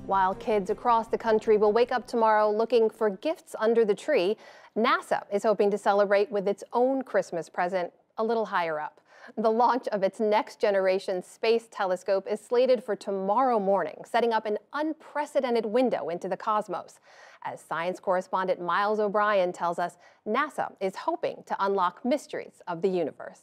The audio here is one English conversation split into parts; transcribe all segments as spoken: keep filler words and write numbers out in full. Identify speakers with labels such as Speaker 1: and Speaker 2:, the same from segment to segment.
Speaker 1: While kids across the country will wake up tomorrow looking for gifts under the tree, NASA is hoping to celebrate with its own Christmas present a little higher up. The launch of its next generation space telescope is slated for tomorrow morning, setting up an unprecedented window into the cosmos. As science correspondent Miles O'Brien tells us, NASA is hoping to unlock mysteries of the universe.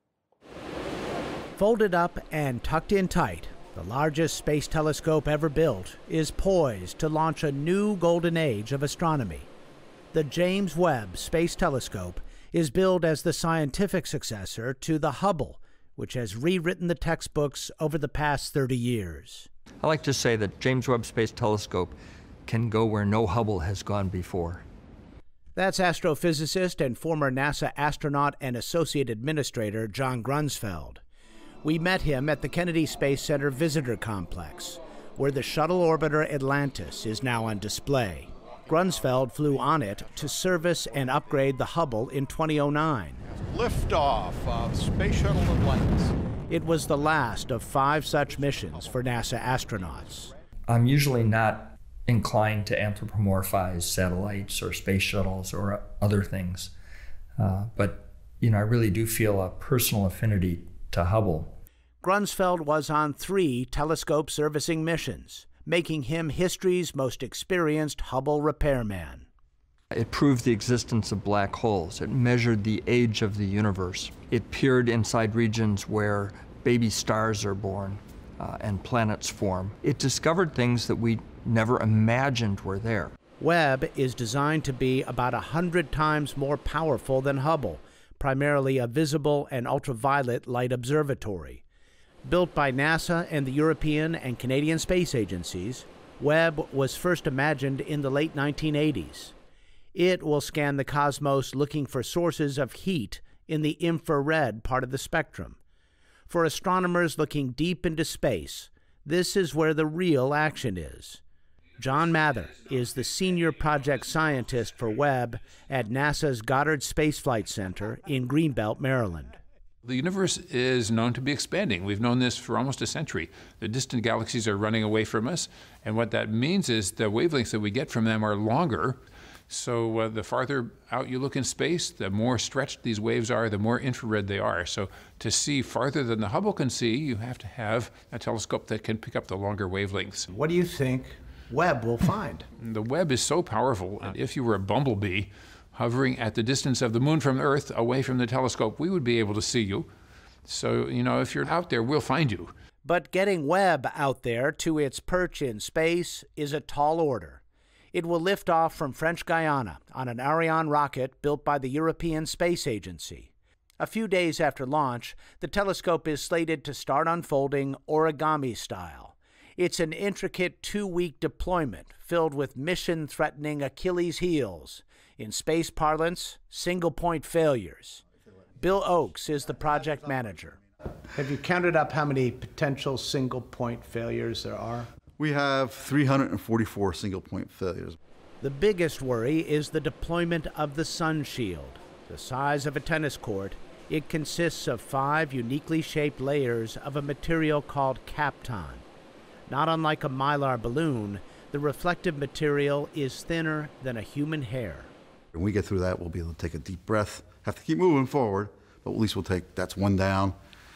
Speaker 2: Folded up and tucked in tight, the largest space telescope ever built is poised to launch a new golden age of astronomy. The James Webb Space Telescope is billed as the scientific successor to the Hubble, which has rewritten the textbooks over the past thirty years.
Speaker 3: I like to say that James Webb Space Telescope can go where no Hubble has gone before.
Speaker 2: That's astrophysicist and former NASA astronaut and associate administrator John Grunsfeld. We met him at the Kennedy Space Center Visitor Complex, where the shuttle orbiter Atlantis is now on display. Grunsfeld flew on it to service and upgrade the Hubble in two thousand nine.
Speaker 4: Liftoff of Space Shuttle Atlantis.
Speaker 2: It was the last of five such missions for NASA astronauts.
Speaker 3: I'm usually not inclined to anthropomorphize satellites or space shuttles or other things, uh, but you know, I really do feel a personal affinity to Hubble.
Speaker 2: Grunsfeld was on three telescope servicing missions, making him history's most experienced Hubble repairman.
Speaker 3: It proved the existence of black holes. It measured the age of the universe. It peered inside regions where baby stars are born uh, and planets form. It discovered things that we never imagined were there.
Speaker 2: Webb is designed to be about a hundred times more powerful than Hubble, primarily a visible and ultraviolet light observatory. Built by NASA and the European and Canadian space agencies, Webb was first imagined in the late nineteen eighties. It will scan the cosmos looking for sources of heat in the infrared part of the spectrum. For astronomers looking deep into space, this is where the real action is. John Mather is the senior project scientist for Webb at NASA's Goddard Space Flight Center in Greenbelt, Maryland.
Speaker 5: The universe is known to be expanding. We've known this for almost a century. The distant galaxies are running away from us, and what that means is the wavelengths that we get from them are longer. So uh, the farther out you look in space, the more stretched these waves are, the more infrared they are. So to see farther than the Hubble can see, you have to have a telescope that can pick up the longer wavelengths.
Speaker 2: What do you think Webb will find?
Speaker 5: The Webb is so powerful. If you were a bumblebee hovering at the distance of the moon from Earth away from the telescope, we would be able to see you. So, you know, if you're out there, we'll find you.
Speaker 2: But getting Webb out there to its perch in space is a tall order. It will lift off from French Guiana on an Ariane rocket built by the European Space Agency. A few days after launch, the telescope is slated to start unfolding origami style. It's an intricate two-week deployment filled with mission-threatening Achilles heels. In space parlance, single-point failures. Bill Oakes is the project manager. Have you counted up how many potential single-point failures there are?
Speaker 6: We have three hundred forty-four single-point failures.
Speaker 2: The biggest worry is the deployment of the sun shield. The size of a tennis court, it consists of five uniquely shaped layers of a material called kapton. Not unlike a mylar balloon, the reflective material is thinner than a human hair.
Speaker 6: When we get through that, we'll be able to take a deep breath, have to keep moving forward, but at least we'll take, that's one down,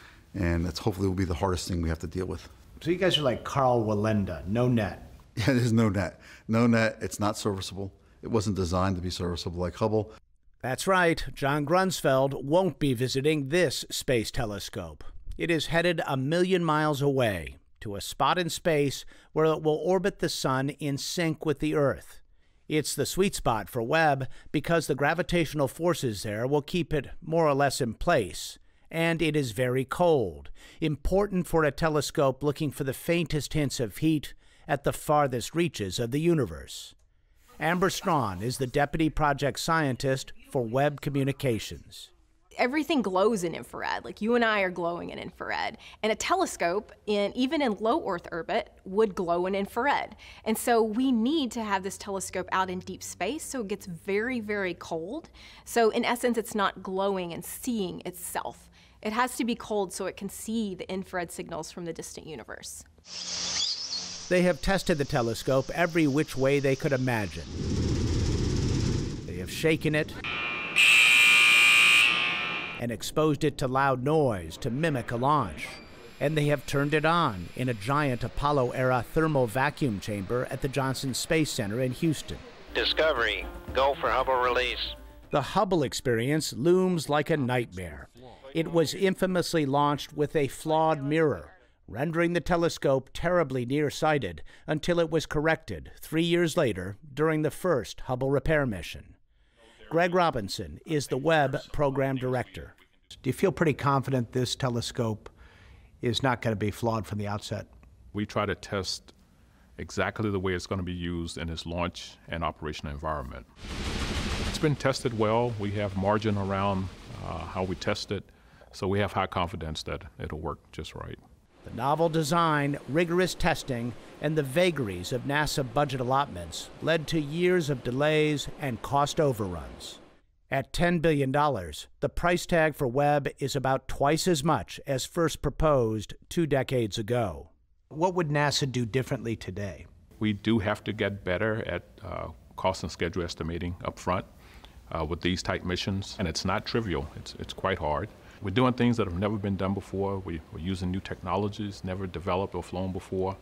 Speaker 6: and that's hopefully will be the hardest thing we have to deal with.
Speaker 2: So you guys are like Carl Wallenda, no net.
Speaker 6: Yeah, there's no net. No net, it's not serviceable. It wasn't designed to be serviceable like Hubble.
Speaker 2: That's right, John Grunsfeld won't be visiting this space telescope. It is headed a million miles away to a spot in space where it will orbit the sun in sync with the Earth. It's the sweet spot for Webb because the gravitational forces there will keep it more or less in place. And it is very cold, important for a telescope looking for the faintest hints of heat at the farthest reaches of the universe. Amber Strawn is the deputy project scientist for Webb Communications.
Speaker 7: Everything glows in infrared, like you and I are glowing in infrared. And a telescope, in, even in low Earth orbit, would glow in infrared. And so we need to have this telescope out in deep space so it gets very, very cold. So in essence, it's not glowing and seeing itself. It has to be cold so it can see the infrared signals from the distant universe.
Speaker 2: They have tested the telescope every which way they could imagine. They have shaken it and exposed it to loud noise to mimic a launch. And they have turned it on in a giant Apollo-era thermal vacuum chamber at the Johnson Space Center in Houston.
Speaker 8: Discovery, go for Hubble release.
Speaker 2: The Hubble experience looms like a nightmare. It was infamously launched with a flawed mirror, rendering the telescope terribly nearsighted until it was corrected three years later during the first Hubble repair mission. Greg Robinson is the Webb program director.
Speaker 9: Do you feel pretty confident this telescope is not going to be flawed from the outset?
Speaker 10: We try to test exactly the way it's going to be used in its launch and operational environment. It's been tested well. We have margin around uh, how we test it, so we have high confidence that it'll work just right.
Speaker 2: The novel design, rigorous testing, and the vagaries of NASA budget allotments led to years of delays and cost overruns. At ten billion dollars, the price tag for Webb is about twice as much as first proposed two decades ago.
Speaker 9: What would NASA do differently today?
Speaker 10: We do have to get better at uh, cost and schedule estimating up front uh, with these type missions, and it's not trivial. It's, it's quite hard. We're doing things that have never been done before. We, we're using new technologies, never developed or flown before.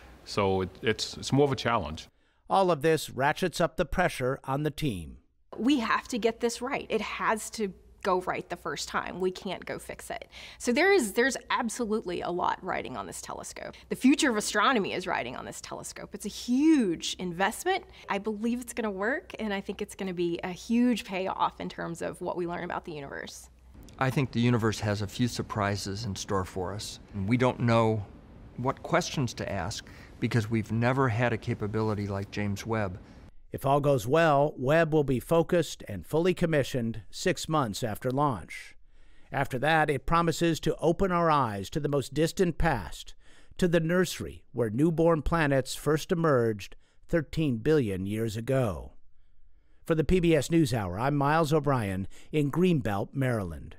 Speaker 10: So it, it's, it's more of a challenge.
Speaker 2: All of this ratchets up the pressure on the team.
Speaker 7: We have to get this right. It has to go right the first time. We can't go fix it. So there is, there's absolutely a lot riding on this telescope. The future of astronomy is riding on this telescope. It's a huge investment. I believe it's going to work, and I think it's going to be a huge payoff in terms of what we learn about the universe.
Speaker 3: I think the universe has a few surprises in store for us. We don't know what questions to ask because we've never had a capability like James Webb.
Speaker 2: If all goes well, Webb will be focused and fully commissioned six months after launch. After that, it promises to open our eyes to the most distant past, to the nursery where newborn planets first emerged thirteen billion years ago. For the P B S NewsHour, I'm Miles O'Brien in Greenbelt, Maryland.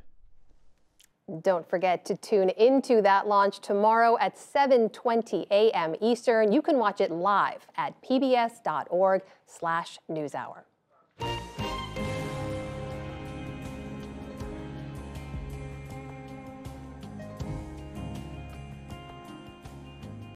Speaker 1: Don't forget to tune into that launch tomorrow at seven twenty a m Eastern. You can watch it live at p b s dot org slash newshour.